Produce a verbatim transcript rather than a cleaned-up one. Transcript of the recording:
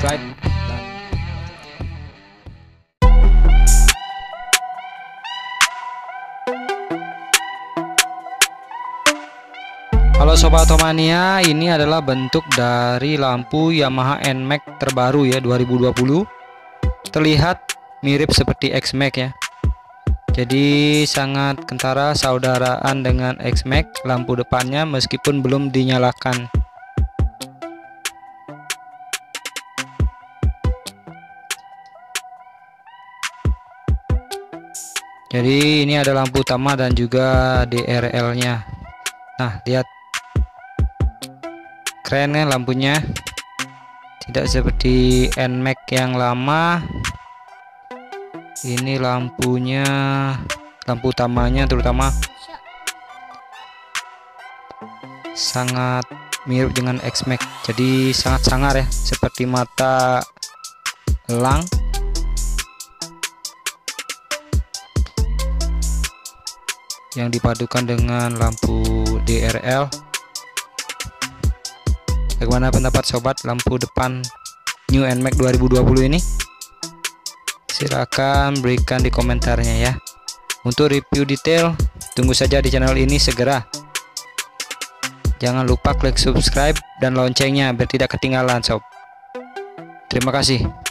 subscribe. Halo Sobat Automania, ini adalah bentuk dari lampu Yamaha N Max terbaru ya dua ribu dua puluh. Terlihat mirip seperti X Max ya. Jadi sangat kentara saudaraan dengan X Max lampu depannya meskipun belum dinyalakan. Jadi ini ada lampu utama dan juga D R L-nya. Nah, lihat. Keren kan lampunya, tidak seperti N Max yang lama. Ini lampunya, lampu utamanya terutama sangat mirip dengan X Max, jadi sangat sangar ya, seperti mata elang. Yang dipadukan dengan lampu D R L. Bagaimana pendapat sobat lampu depan New N Max dua ribu dua puluh ini? Silahkan berikan di komentarnya ya. Untuk review detail tunggu saja di channel ini segera. Jangan lupa klik subscribe dan loncengnya biar tidak ketinggalan sob. Terima kasih.